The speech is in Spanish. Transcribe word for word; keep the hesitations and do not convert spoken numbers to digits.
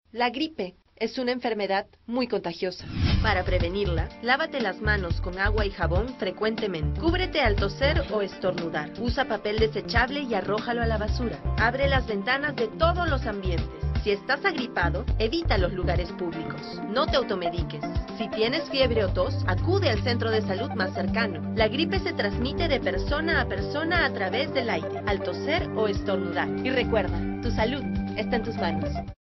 La gripe es una enfermedad muy contagiosa. Para prevenirla, lávate las manos con agua y jabón frecuentemente. Cúbrete al toser o estornudar. Usa papel desechable y arrójalo a la basura. Abre las ventanas de todos los ambientes. Si estás agripado, evita los lugares públicos. No te automediques. Si tienes fiebre o tos, acude al centro de salud más cercano. La gripe se transmite de persona a persona a través del aire, al toser o estornudar. Y recuerda, tu salud está en tus manos.